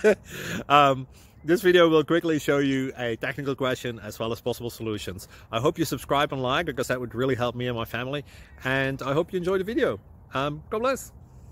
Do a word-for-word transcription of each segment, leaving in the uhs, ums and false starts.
um, this video will quickly show you a technical question as well as possible solutions. I hope you subscribe and like, because that would really help me and my family. And I hope you enjoy the video. Um, God bless.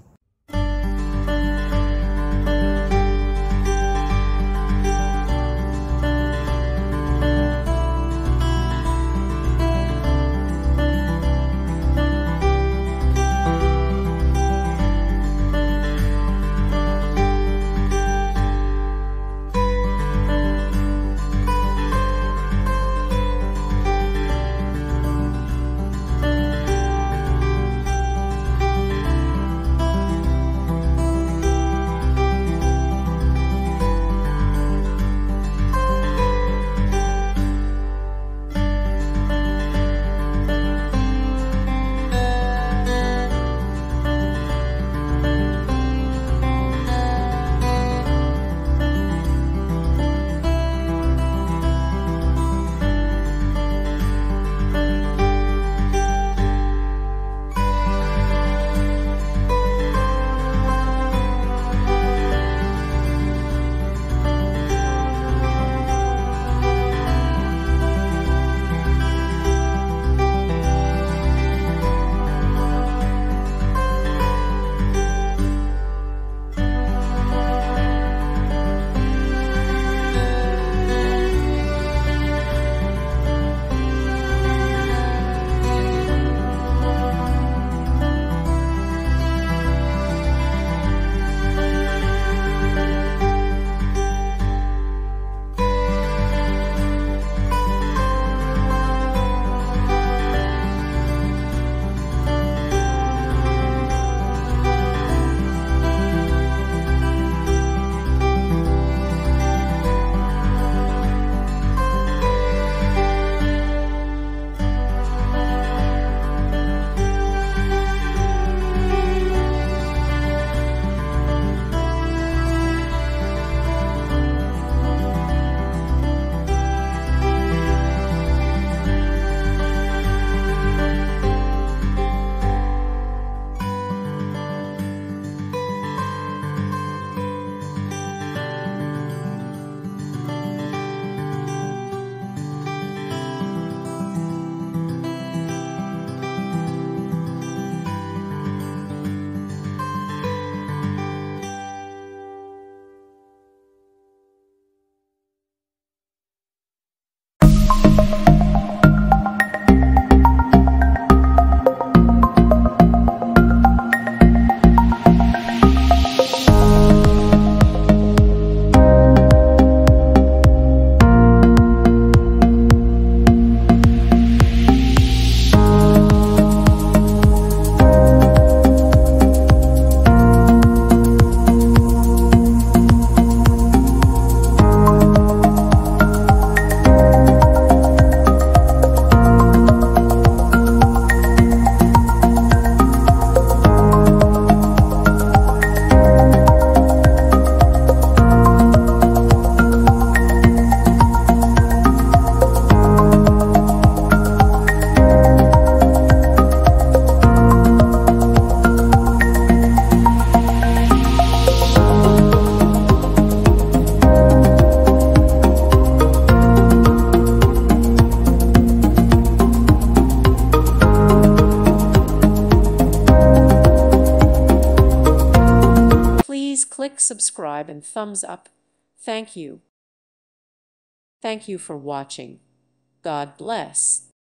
Click subscribe and thumbs up. Thank you. Thank you for watching. God bless.